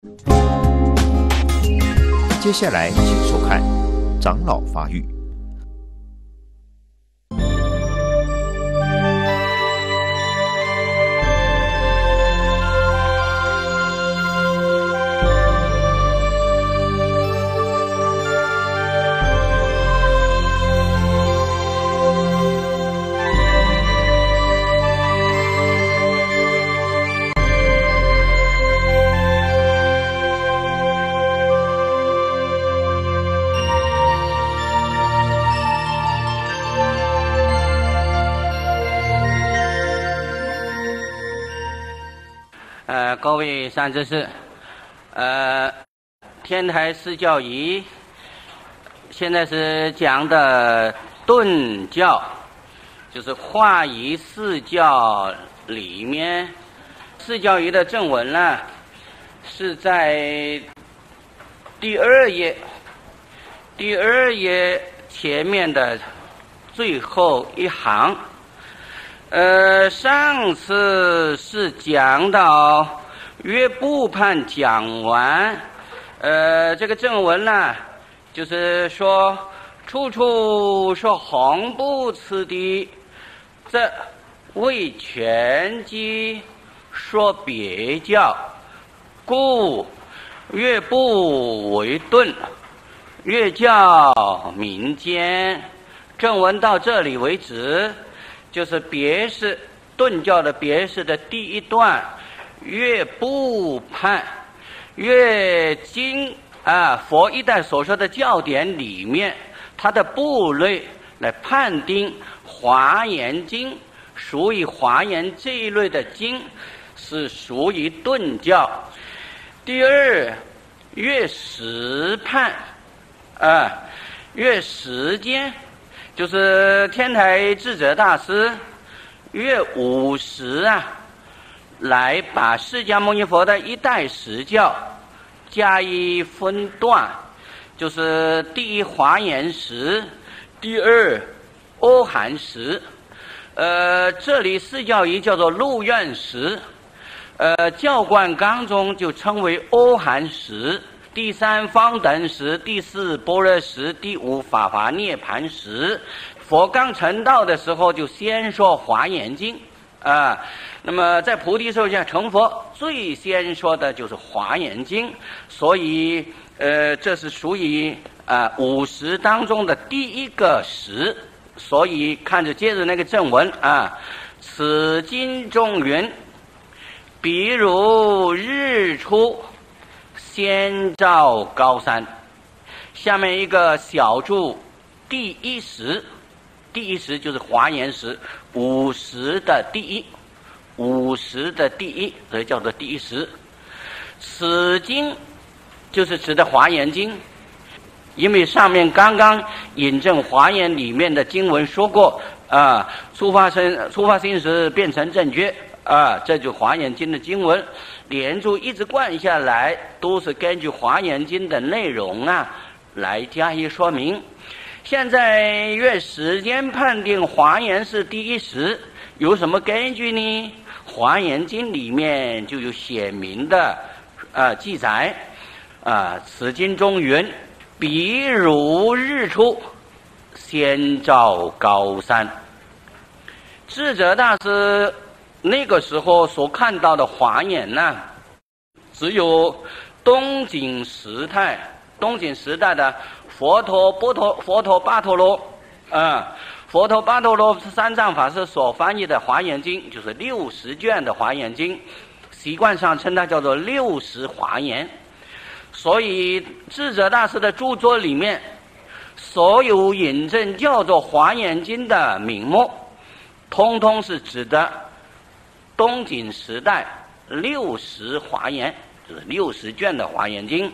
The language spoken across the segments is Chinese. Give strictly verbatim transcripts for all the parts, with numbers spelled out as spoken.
接下来请收看长老发育。 呃，各位善知识，呃，天台四教仪现在是讲的顿教，就是化仪四教里面四教仪的正文呢，是在第二页，第二页前面的最后一行。呃，上次是讲到约部判讲完，呃，这个正文呢，就是说处处说红布此地，这为全机说别教，故约部为顿，约教民间。正文到这里为止。就是别释顿教的别释的第一段，约部判，约经啊佛一代所说的教典里面，它的部类来判定华严经属于华严这一类的经是属于顿教。第二，约时判啊，约时间。就是天台智者大师约五十啊，来把释迦牟尼佛的一代实教加以分段，就是第一华严时，第二阿含时。呃，这里四教仪叫做入院时，呃，教观纲中就称为阿含时。第三方等时，第四般若时，第五法华涅盘时。佛刚成道的时候就先说华严经啊，那么在菩提树下成佛最先说的就是华严经，所以呃这是属于啊五十当中的第一个时。所以看着接着那个正文啊，此经中云，比如日出先照高山。下面一个小注，第一时，第一时就是华严时，五十的第一，五十的第一，所以叫做第一时。此经就是指的华严经，因为上面刚刚引证华严里面的经文说过啊，初发生初发心时变成正觉啊，这就华严经的经文。连住一直贯下来，都是根据华严经的内容啊来加以说明。现在约时间判定华严是第一时，有什么根据呢？华严经里面就有显明的呃记载啊，此经中云，比如日出先照高山。智者大师那个时候所看到的华严呢，只有东晋时代，东晋时代的佛陀、波陀、佛陀巴陀罗，啊，佛陀巴陀罗三藏法师所翻译的华严经，就是六十卷的华严经，习惯上称它叫做六十华严。所以智者大师的著作里面，所有引证叫做华严经的名目，通通是指的东晋时代六十华严，就是六十卷的华严经。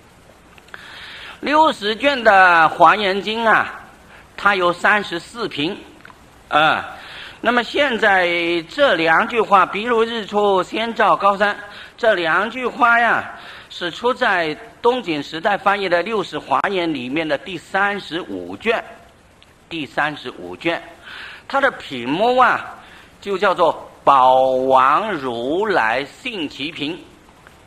六十卷的华严经啊，它有三十四品啊。那么现在这两句话，比如日出先照高山，这两句话呀，是出在东晋时代翻译的六十华严里面的第三十五卷，第三十五卷，它的品目啊，就叫做宝王如来信其品。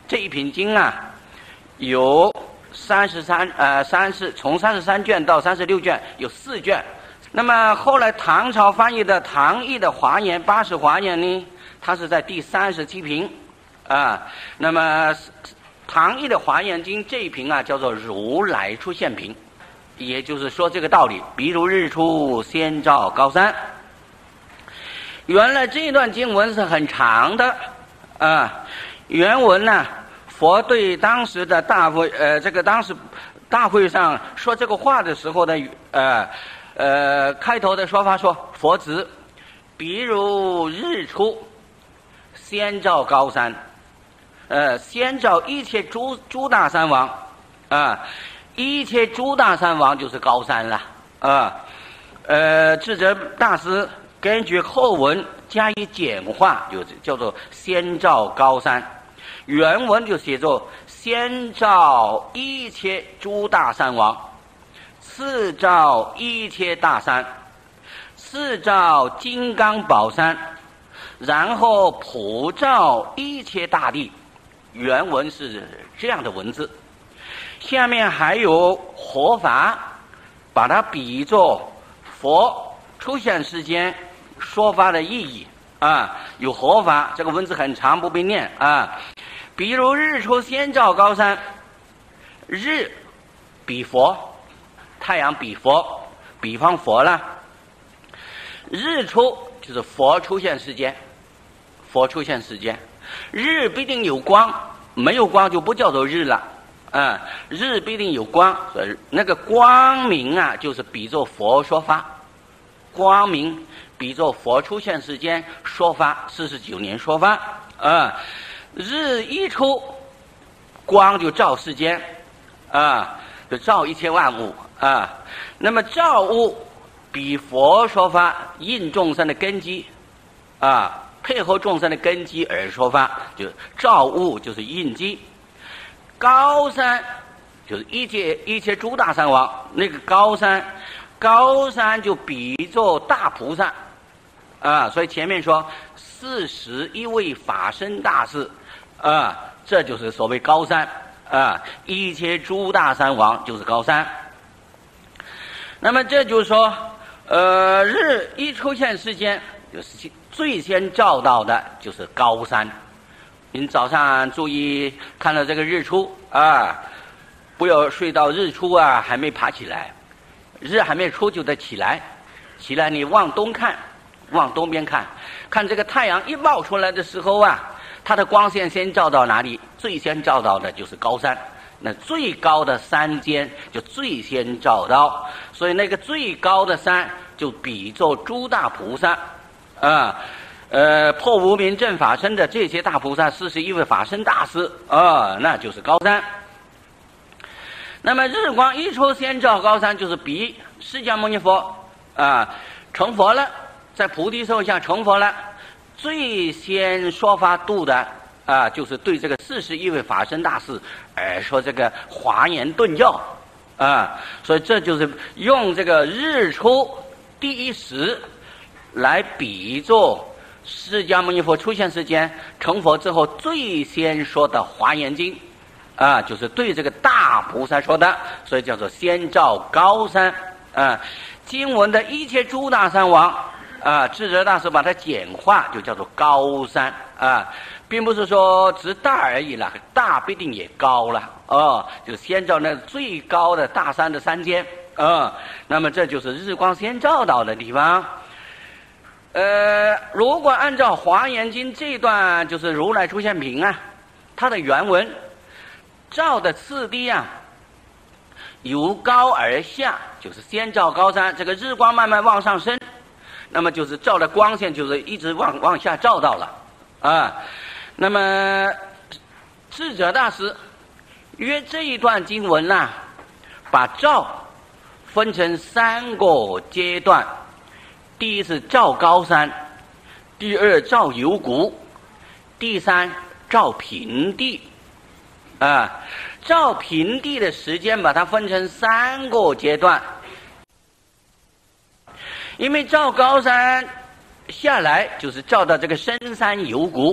这一品经啊，有三十三呃三十从三十三卷到三十六卷，有四卷。那么后来唐朝翻译的唐译的华严八十华严呢，它是在第三十七品啊。那么唐译的华严经这一品啊，叫做如来出现品，也就是说这个道理。比如日出先照高山。原来这段经文是很长的啊，原文呢，佛对当时的大会呃这个当时大会上说这个话的时候的呃呃开头的说法说，佛子，比如日出先照高山，呃先照一切诸诸大山王啊，一切诸大山王就是高山了啊。呃智者大师根据后文加以简化，就叫做先照高山。原文就写作先照一切诸大山王，次照一切大山，次照金刚宝山，然后普照一切大地。原文是这样的文字。下面还有活法，把它比作佛出现时间说法的意义啊，有活法，这个文字很长，不必念啊。比如日出先照高山，日比佛，太阳比佛，比方佛了。日出就是佛出现时间，佛出现时间，日必定有光，没有光就不叫做日了啊。日必定有光，所以那个光明啊，就是比作佛说法，光明比作佛出现时间说法，四十九年说法啊。日一出，光就照世间啊，就照一切万物啊。那么照物比佛说法，应众生的根基啊，配合众生的根基而说法，就照物就是应机。高山就是一切一切诸大山王，那个高山，高山就比作大菩萨啊。所以前面说四十一位法身大士啊，这就是所谓高山啊，一切诸大山王就是高山。那么这就是说，呃，日一出现时间，就是最先照到的就是高山。您早上注意看到这个日出啊，不要睡到日出啊还没爬起来，日还没出就得起来，起来你往东看，往东边看，看这个太阳一冒出来的时候啊，它的光线先照到哪里？最先照到的就是高山，那最高的山尖就最先照到，所以那个最高的山就比作诸大菩萨啊，呃，破无明正法身的这些大菩萨，四十一位法身大师啊，那就是高山。那么日光一出先照高山，就是比释迦牟尼佛啊成佛了，在菩提树下成佛了，最先说法度的啊，就是对这个四十一位法身大士而说这个华严顿教啊，所以这就是用这个日出第一时来比作释迦牟尼佛出现时间成佛之后最先说的华严经啊，就是对这个大菩萨说的，所以叫做先照高山啊。经文的一切诸大山王啊，智者大师把它简化，就叫做高山啊，并不是说只大而已了，大必定也高了哦，就先照那最高的大山的山尖啊。那么这就是日光先照到的地方。呃，如果按照《华严经》这一段，就是如来出现品啊，它的原文照的次第啊，由高而下，就是先照高山，这个日光慢慢往上升，那么就是照的光线就是一直往往下照到了啊。那么智者大师约这一段经文啊，把照分成三个阶段。第一是照高山，第二照幽谷，第三照平地啊。照平地的时间把它分成三个阶段，因为照高山下来就是照到这个深山幽谷，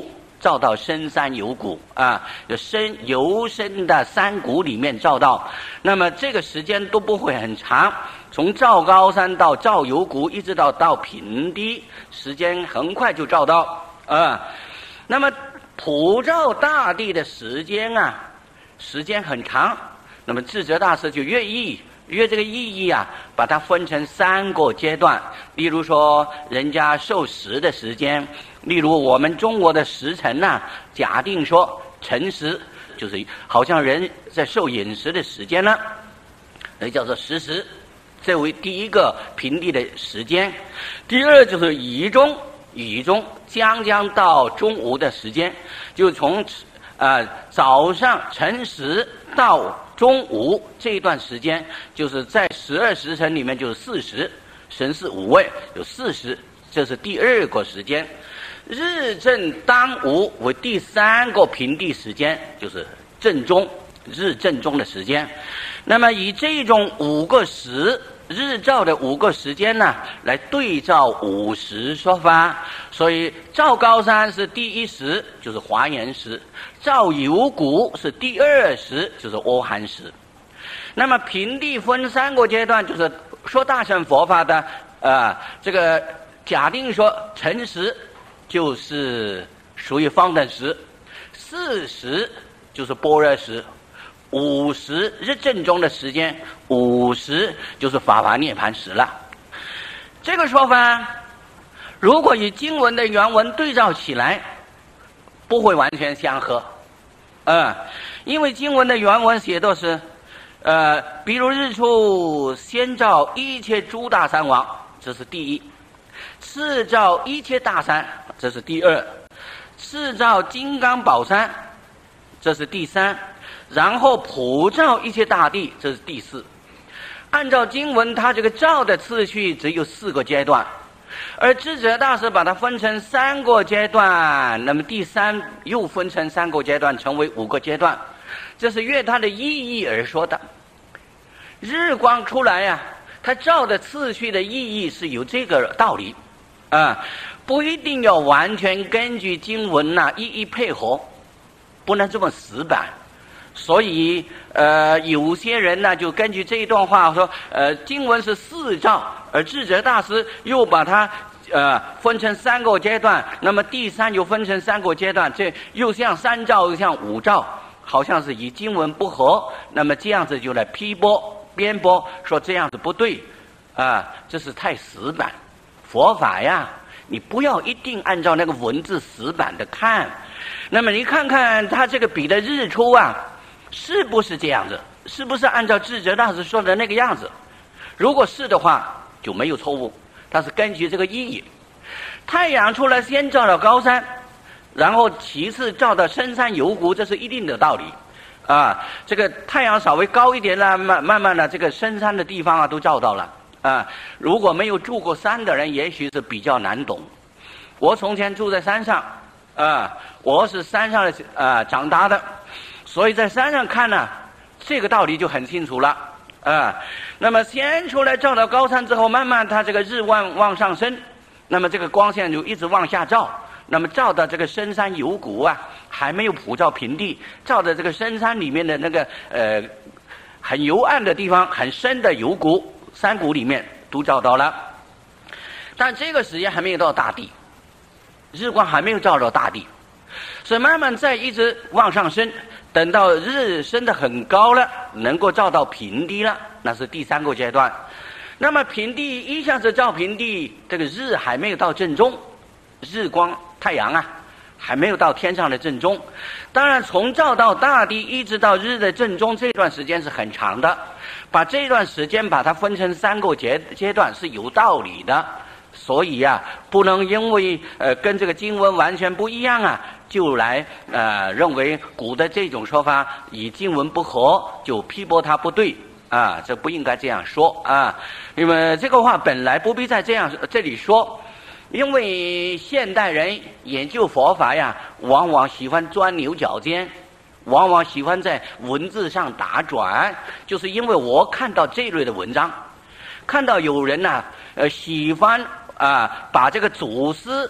照到深山有谷啊，就深幽深的山谷里面照到。那么这个时间都不会很长，从照高山到照有谷，一直到到平地，时间很快就照到啊。那么普照大地的时间啊，时间很长。那么智者大师就约意，约这个意义啊，把它分成三个阶段。例如说，人家受食的时间，例如我们中国的时辰呐、啊，假定说辰时，就是好像人在受饮食的时间呢，那叫做时时，这为第一个平地的时间。第二就是乙中，乙中将将到中午的时间，就从呃早上辰时到中午这一段时间，就是在十二时辰里面就是四时，神巳午未有四时，这是第二个时间。日正当午为第三个平地时间，就是正中，日正中的时间。那么以这种五个时日照的五个时间呢，来对照五时说法。所以照高山是第一时，就是华严时；照有谷是第二时，就是阿含时。那么平地分三个阶段，就是说大乘佛法的呃这个假定说辰时就是属于方等时，四时就是般若时，五时日正中的时间，五时就是法华涅盘时了。这个说法如果与经文的原文对照起来，不会完全相合，呃，因为经文的原文写的是，呃，比如日出先照一切诸大山王，这是第一；次照一切大山，这是第二；次照金刚宝山，这是第三；然后普照一切大地，这是第四。按照经文，它这个照的次序只有四个阶段。而智者大师把它分成三个阶段，那么第三又分成三个阶段，成为五个阶段，这是越它的意义而说的。日光出来呀、啊，它照的次序的意义是有这个道理啊，不一定要完全根据经文呐、啊、一一配合，不能这么死板。所以呃，有些人呢就根据这一段话说，呃，经文是四照，而智者大师又把它呃分成三个阶段，那么第三又分成三个阶段，这又像三照又像五照，好像是与经文不合，那么这样子就来批驳辩驳，说这样子不对啊，这是太死板。佛法呀，你不要一定按照那个文字死板的看，那么你看看他这个比的日出啊，是不是这样子？是不是按照智者大师说的那个样子？如果是的话，就没有错误。它是根据这个意义。太阳出来先照到高山，然后其次照到深山有谷，这是一定的道理啊。这个太阳稍微高一点了，慢慢慢的这个深山的地方啊都照到了啊。如果没有住过山的人，也许是比较难懂。我从前住在山上啊，我是山上的啊长大的。所以在山上看呢，这个道理就很清楚了啊。那么先出来照到高山之后，慢慢它这个日往往上升，那么这个光线就一直往下照，那么照到这个深山有谷啊，还没有普照平地，照到这个深山里面的那个呃很幽暗的地方，很深的有谷山谷里面都照到了，但这个时间还没有到大地，日光还没有照到大地，所以慢慢再一直往上升。等到日升得很高了，能够照到平地了，那是第三个阶段。那么平地一下子照平地，这个日还没有到正中，日光太阳啊还没有到天上的正中。当然从照到大地一直到日的正中，这段时间是很长的，把这段时间把它分成三个阶阶段是有道理的。所以啊，不能因为呃跟这个经文完全不一样啊，就来呃认为古的这种说法与经文不合，就批驳它不对啊，这不应该这样说啊。因为这个话本来不必在这样这里说，因为现代人研究佛法呀，往往喜欢钻牛角尖，往往喜欢在文字上打转，就是因为我看到这类的文章，看到有人呐、啊，呃喜欢。啊，把这个祖师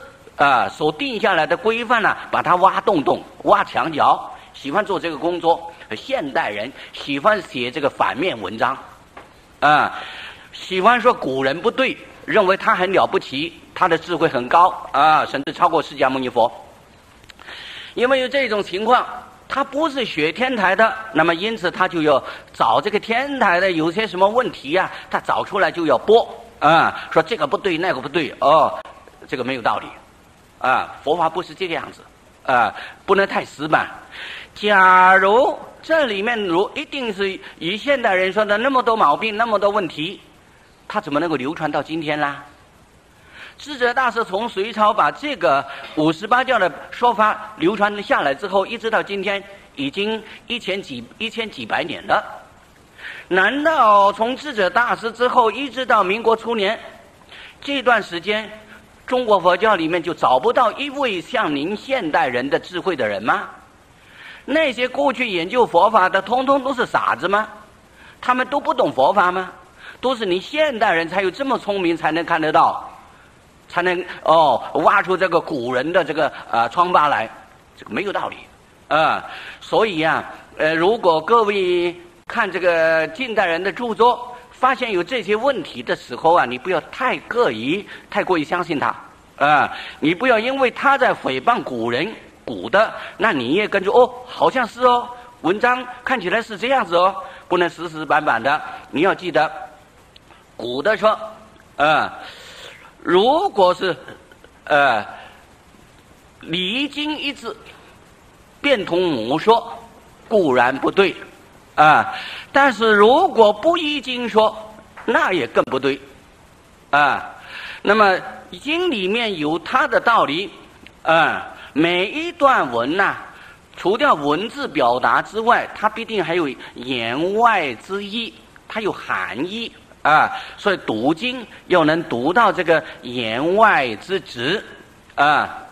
啊、呃、所定下来的规范呢、啊，把它挖洞洞、挖墙角，喜欢做这个工作。现代人喜欢写这个反面文章，啊、呃，喜欢说古人不对，认为他很了不起，他的智慧很高啊、呃，甚至超过释迦牟尼佛。因为有这种情况，他不是学天台的，那么因此他就要找这个天台的有些什么问题呀、啊，他找出来就要播啊，说这个不对，那个不对，哦，这个没有道理啊，佛法不是这个样子啊，不能太死板。假如这里面如一定是以现代人说的那么多毛病，那么多问题，他怎么能够流传到今天啦？智者大师从隋朝把这个五十八教的说法流传下来之后，一直到今天已经一千几一千几百年了。难道从智者大师之后一直到民国初年这段时间，中国佛教里面就找不到一位像您现代人的智慧的人吗？那些过去研究佛法的通通都是傻子吗？他们都不懂佛法吗？都是你现代人才有这么聪明，才能看得到，才能哦挖出这个古人的这个呃疮疤来，这个没有道理啊、呃。所以呀、啊，呃，如果各位看这个近代人的著作，发现有这些问题的时候啊，你不要太过于太过于相信他啊、呃，你不要因为他在诽谤古人古的，那你也跟着哦，好像是哦，文章看起来是这样子哦，不能死死板板的。你要记得，古的说，啊、呃。如果是呃离经一字变通母说，固然不对啊、呃，但是如果不依经说，那也更不对啊、呃。那么经里面有它的道理啊、呃，每一段文呐、啊，除掉文字表达之外，它必定还有言外之意，它有含义。啊，所以读经又能读到这个言外之旨啊。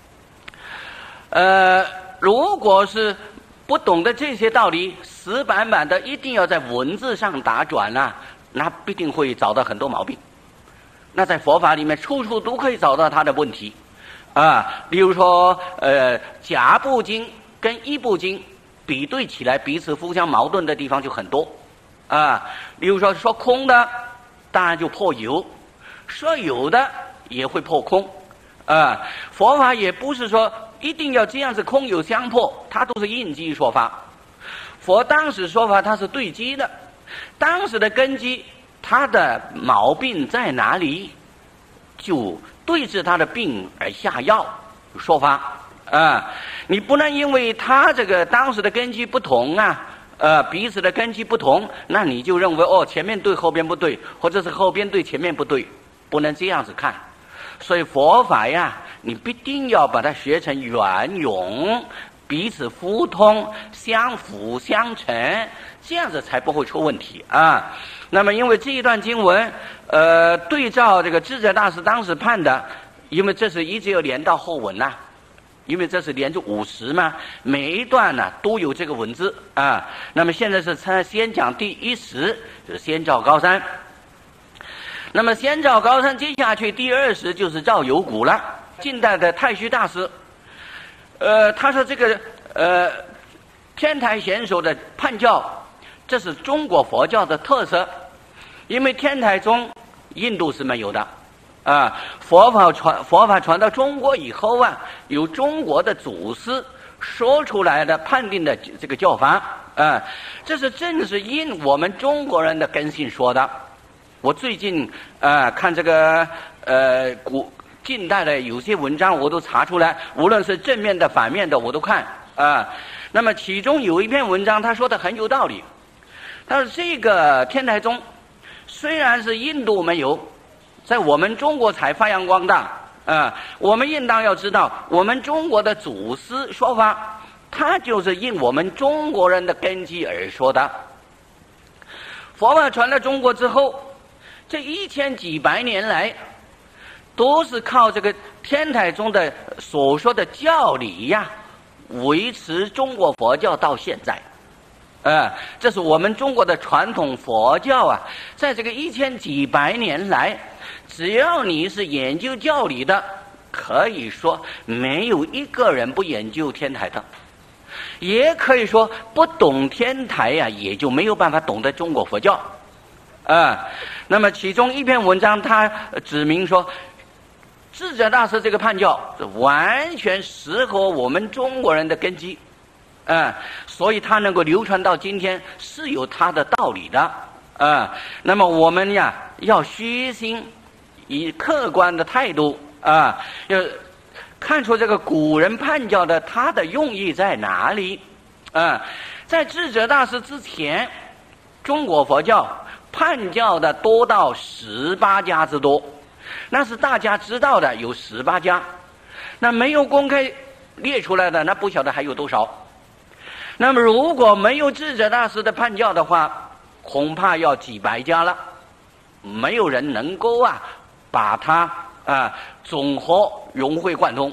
呃，如果是不懂得这些道理，死板板的一定要在文字上打转啊，那必定会找到很多毛病。那在佛法里面，处处都可以找到他的问题啊。比如说，呃，甲部经跟乙部经比对起来，彼此互相矛盾的地方就很多。啊，例如说说空的，当然就破有；说有的也会破空。啊，佛法也不是说一定要这样子空有相破，它都是应机说法。佛当时说法它是对机的，当时的根基，它的毛病在哪里，就对治它的病而下药说法。啊，你不能因为它这个当时的根基不同啊。呃，彼此的根基不同，那你就认为哦，前面对后边不对，或者是后边对前面不对，不能这样子看。所以佛法呀，你必定要把它学成圆融，彼此互通，相辅相成，这样子才不会出问题啊。那么因为这一段经文，呃，对照这个智者大师当时判的，因为这是一直要连到后文呐、啊。因为这是连着五十嘛，每一段呢、啊、都有这个文字啊。那么现在是先讲第一十，就是先照高山。那么先照高山，接下去第二十就是照有谷了。近代的太虚大师，呃，他说这个呃天台显手的判教，这是中国佛教的特色，因为天台宗印度是没有的。啊，佛法传佛法传到中国以后啊，由中国的祖师说出来的判定的这个教法啊，这是正是因我们中国人的根性说的。我最近啊看这个呃古近代的有些文章，我都查出来，无论是正面的反面的我都看啊。那么其中有一篇文章，他说的很有道理。他说这个天台宗虽然是印度没有，在我们中国才发扬光大啊、呃！我们应当要知道，我们中国的祖师说法，它就是应我们中国人的根基而说的。佛法传到中国之后，这一千几百年来，都是靠这个天台宗的所说的教理呀，维持中国佛教到现在。呃，这是我们中国的传统佛教啊，在这个一千几百年来，只要你是研究教理的， 可以说没有一个人不研究天台的，也可以说不懂天台呀、啊，也就没有办法懂得中国佛教啊。那么其中一篇文章，他指明说，智者大师这个判教完全适合我们中国人的根基，啊，所以它能够流传到今天是有它的道理的，啊。那么我们呀，要虚心以客观的态度啊，要看出这个古人判教的他的用意在哪里啊。在智者大师之前，中国佛教判教的多到十八家之多，那是大家知道的有十八家，那没有公开列出来的，那不晓得还有多少。那么如果没有智者大师的判教的话，恐怕要几百家了，没有人能够啊把它啊总和融会贯通。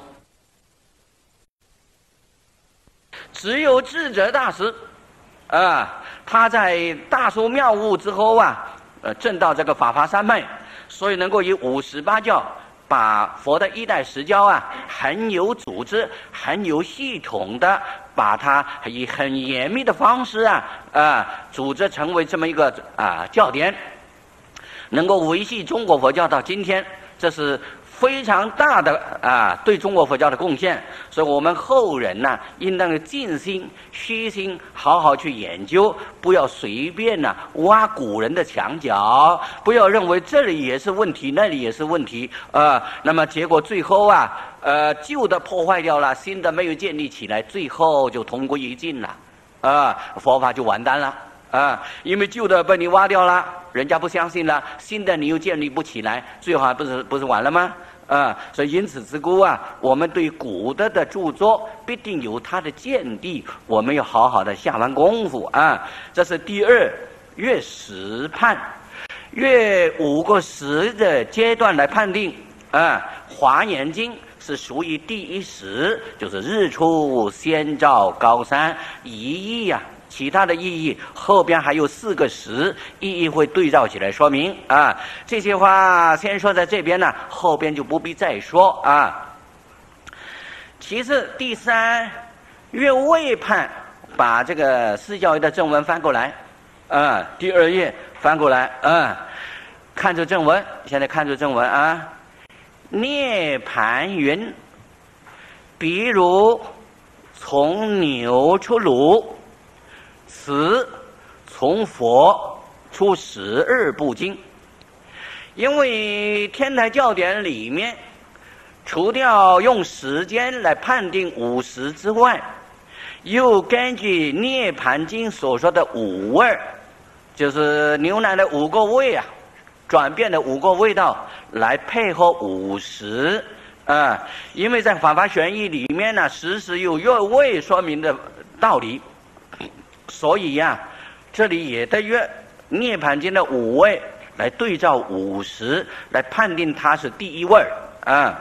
只有智者大师啊，他在大疏妙悟之后啊，呃，证到这个法华三昧，所以能够以五十八教把佛的一代十教啊，很有组织、很有系统的把它以很严密的方式啊啊组织成为这么一个啊教典，能够维系中国佛教到今天，这是非常大的啊对中国佛教的贡献。所以我们后人呢、啊，应当尽心虚心好好去研究，不要随便呢、啊、挖古人的墙角，不要认为这里也是问题，那里也是问题啊、呃。那么结果最后啊，呃，旧的破坏掉了，新的没有建立起来，最后就同归于尽了啊、呃，佛法就完蛋了啊，因为旧的被你挖掉了，人家不相信了，新的你又建立不起来，最后还不是不是完了吗？啊，所以因此之故啊，我们对古的的著作必定有它的见地，我们要好好的下完功夫啊。这是第二越时判，越五个时的阶段来判定啊。华严经是属于第一时，就是日出先照高山，一义呀、啊。其他的意义后边还有四个时，意义会对照起来说明啊。这些话先说在这边呢，后边就不必再说啊。其次，第三，越位判，把这个释教义的正文翻过来啊，第二页翻过来啊，看着正文，现在看着正文啊。涅盘云，比如从牛出乳，此从佛出十二部经。因为天台教典里面，除掉用时间来判定五时之外，又根据涅盘经所说的五味，就是牛奶的五个味啊，转变的五个味道来配合五时啊。因为在法华玄义里面呢，时时有越位说明的道理。所以呀、啊，这里也得约涅盘经的五味来对照五时，来判定它是第一味啊。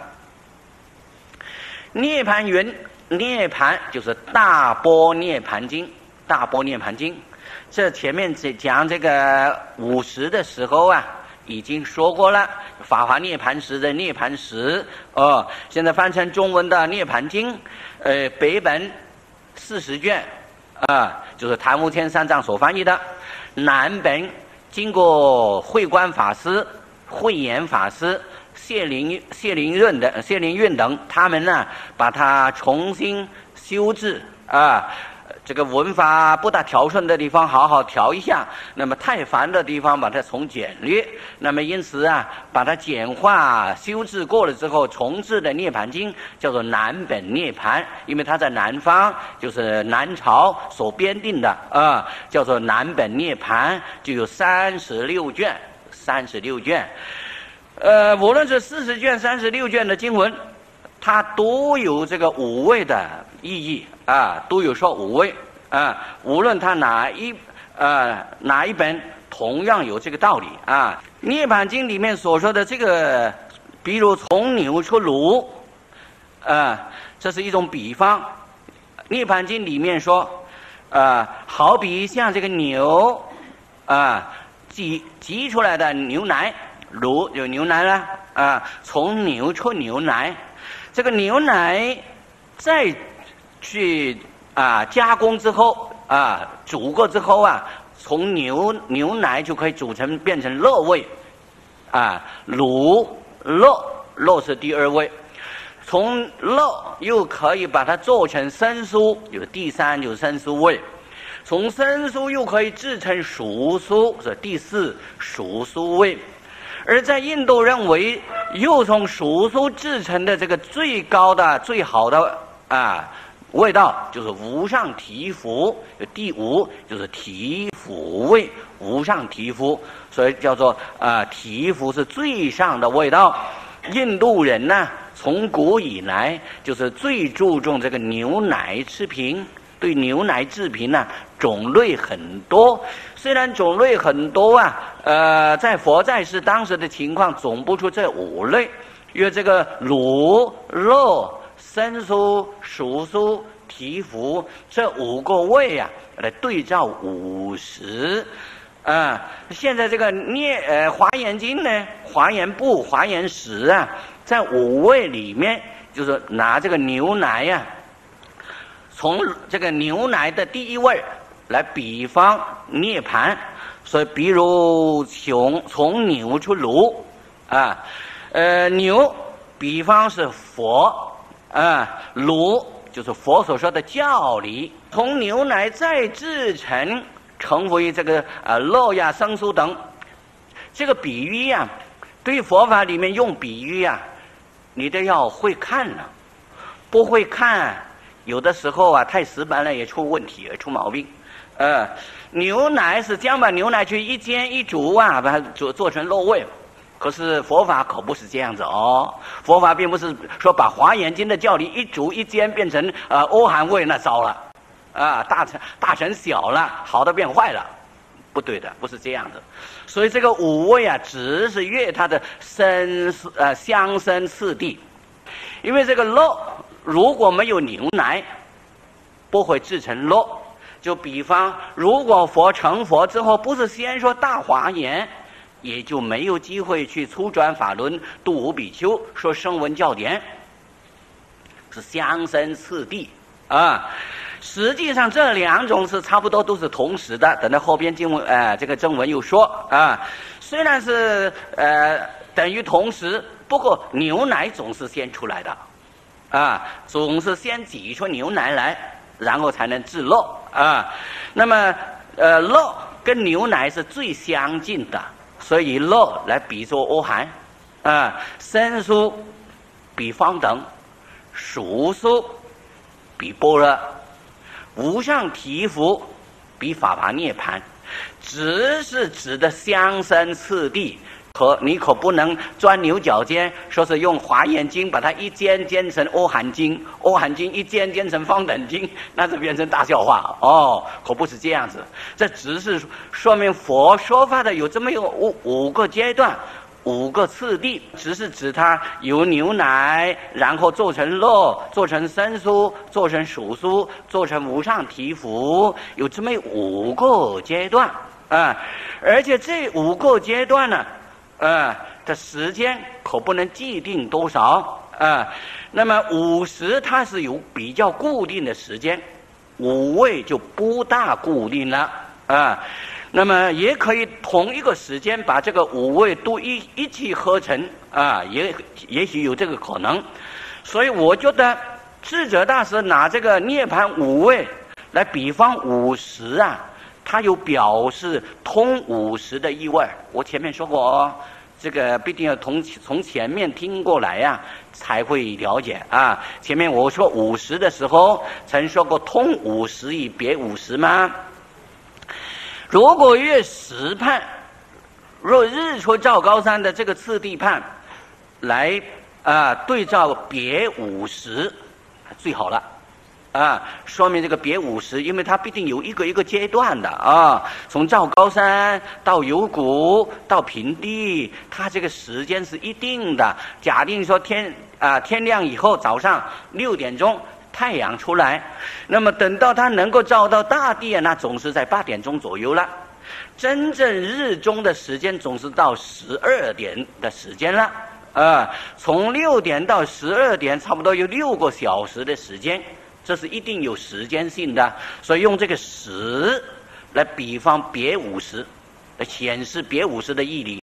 涅盘云，涅盘就是大般涅盘经，大般涅盘经。这前面讲这个五时的时候啊，已经说过了，法华涅盘时的涅盘时哦。现在翻成中文的涅盘经，呃，北本四十卷。啊，就是谭无天三藏所翻译的，南本经过慧观法师、慧眼法师、谢灵谢灵运的谢灵运等，他们呢把它重新修治啊。这个文法不大调顺的地方好好调一下，那么太繁的地方把它从简略，那么因此啊把它简化修治过了之后重制的涅盘经叫做南本涅盘，因为它在南方，就是南朝所编定的啊，叫做南本涅盘，就有三十六卷，三十六卷，呃，无论是四十卷、三十六卷的经文，它都有这个五味的意义啊，都有说五味啊，无论它哪一呃哪一本，同样有这个道理啊。涅盘经里面所说的这个，比如从牛出乳，啊，这是一种比方。涅盘经里面说，啊，好比像这个牛啊，挤挤出来的牛奶，乳有牛奶了啊，从牛出牛奶。 这个牛奶再去啊加工之后啊煮过之后啊，从牛牛奶就可以煮成变成肉味啊，乳肉肉是第二位。从肉又可以把它做成生酥，有第三有生酥味。从生酥又可以制成熟酥，是第四熟酥味。而在印度认为，又从熟酥制成的这个最高的、最好的啊味道，就是无上提福。第五就是提福味，无上提福，所以叫做啊提福是最上的味道。印度人呢，从古以来就是最注重这个牛奶制品。对牛奶制品呢、啊，种类很多。虽然种类很多啊，呃，在佛在世当时的情况总不出这五类，因为这个乳、肉、生酥、熟酥、提福这五个味啊，来对照五十。啊，现在这个念呃华严经呢，华严部、华严时啊，在五味里面，就是拿这个牛奶呀、啊。从这个牛奶的第一味来比方涅盘，所以比如从从牛出炉啊，呃牛比方是佛啊，炉就是佛所说的教理，从牛奶再制成成为这个呃肉呀、生酥等，这个比喻呀、啊，对佛法里面用比喻呀、啊，你都要会看了，不会看。有的时候啊，太死板了也出问题，也出毛病。呃，牛奶是这样把牛奶去一煎一煮啊，把它做做成肉味。可是佛法可不是这样子哦，佛法并不是说把华严经的教理一煮一煎变成呃欧含味，那糟了啊，大成大成小了，好的变坏了，不对的，不是这样的。所以这个五味啊，只是越它的生呃相生次第，因为这个肉。如果没有牛奶，不会制成肉。就比方，如果佛成佛之后，不是先说大华严，也就没有机会去初转法轮、度无比丘、说声闻教典，是相生次第啊。实际上这两种是差不多都是同时的。等到后边经文，呃，这个正文又说啊，虽然是呃等于同时，不过牛奶总是先出来的。啊，总是先挤出牛奶来，然后才能制肉啊。那么，呃，肉跟牛奶是最相近的，所以肉来比作阿含啊，生酥比方等，熟酥比般若，无上提福比法华涅盘，只是指的相生次第。可你可不能钻牛角尖，说是用华严经把它一煎煎成阿含经，阿含经一煎煎成方等经，那是变成大笑话哦，可不是这样子。这只是说明佛说法的有这么有五五个阶段，五个次第，只是指它由牛奶，然后做成肉，做成生酥，做成熟酥，做成无上提福，有这么五个阶段啊。而且这五个阶段呢。呃，的时间可不能既定多少啊、呃。那么五十它是有比较固定的时间，五味就不大固定了啊、呃。那么也可以同一个时间把这个五味都一一起合成啊、呃，也也许有这个可能。所以我觉得智者大师拿这个涅盘五味来比方五十啊。它有表示通五十的意味，我前面说过哦，这个必定要从从前面听过来呀、啊，才会了解啊。前面我说五十的时候，曾说过通五十以别五十吗？如果月时判，若日出照高山的这个次第判，来啊对照别五十，最好了。啊，说明这个别五十，因为它必定有一个一个阶段的啊，从照高山到幽谷到平地，它这个时间是一定的。假定说天啊天亮以后，早上六点钟太阳出来，那么等到它能够照到大地啊，那总是在八点钟左右了。真正日中的时间总是到十二点的时间了啊，从六点到十二点，差不多有六个小时的时间，这是一定有时间性的，所以用这个时来比方别午时，来显示别午时的义理。